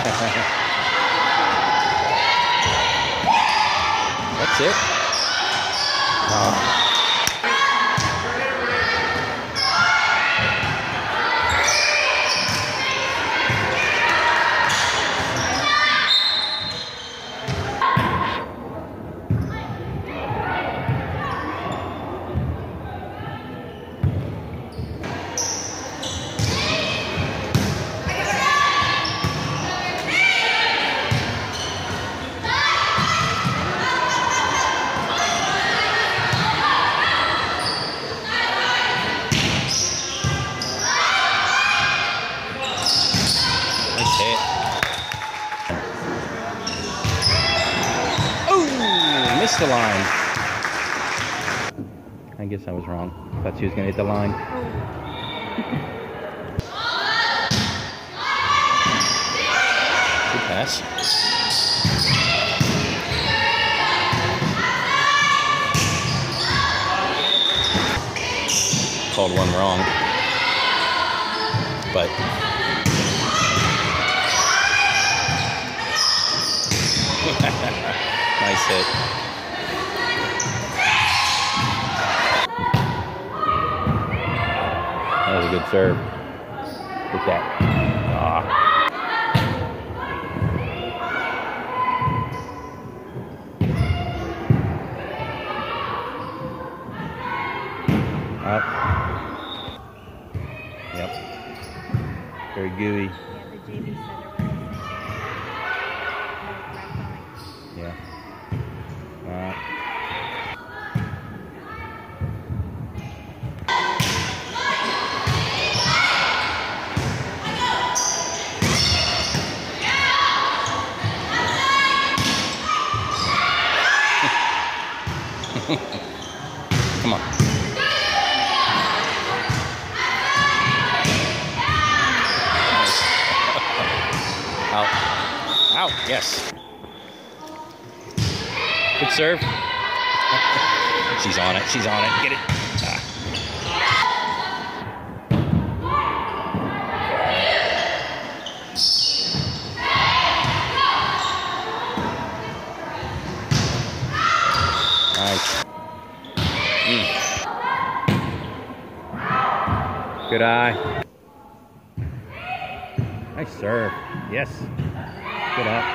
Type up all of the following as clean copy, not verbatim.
That's it. Oh. Missed the line. I guess I was wrong. Thought she was going to hit the line. Good pass. Called one wrong. But nice hit. That was a good serve. Look at that. Up. Yep. Very gooey. Yeah, the JV center. Yeah. Come on. Out. Out. Yes. Good serve. She's on it. She's on it. Get it. Nice. Good eye. Nice serve. Yes. Good up.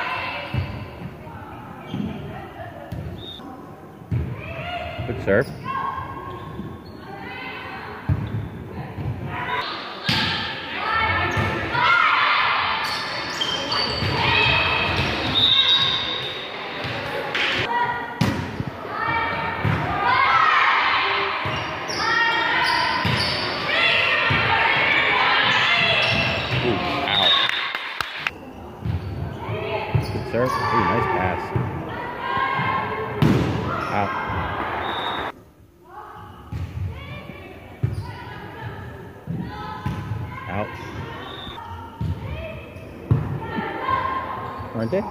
Good serve. Serve. Ooh, nice pass. Out. Out. Aren't they?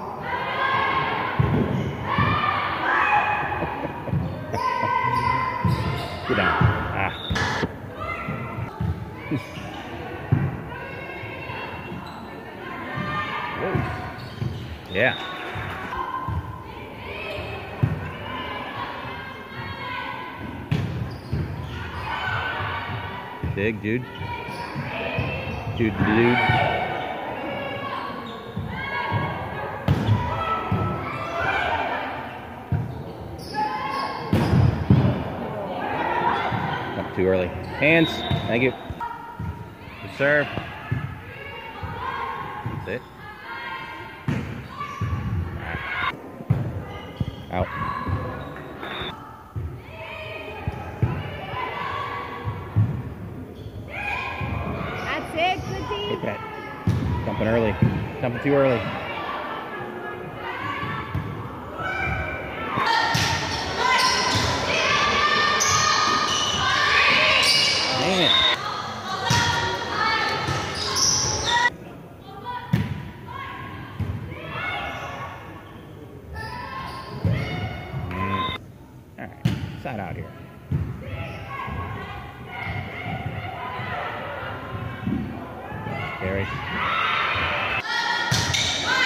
Get down. Ah. Whoa. Yeah. Dig, dude. Dude. Up too early. Hands. Thank you. Good serve. That's it. Out. That's it, good team. Hit that. Dumping early. Dumping too early. Dang it. Side out here. Scary.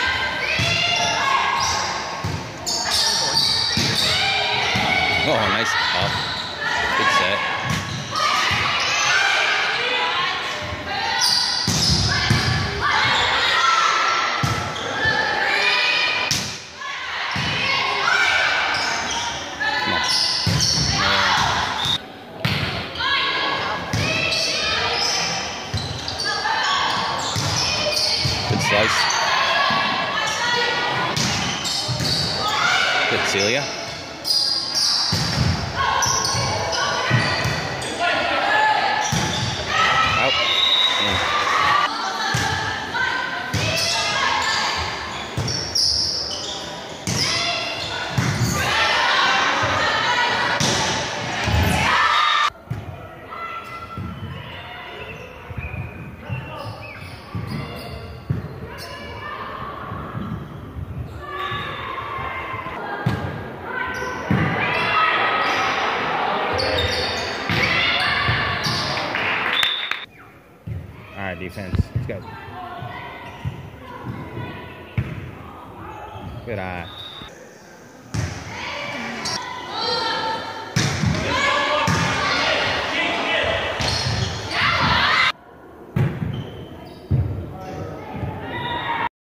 Oh, nice up. Good set. Come on. Good slice. Good, Celia. Out. In. All right, defense. Let's go. Good eye.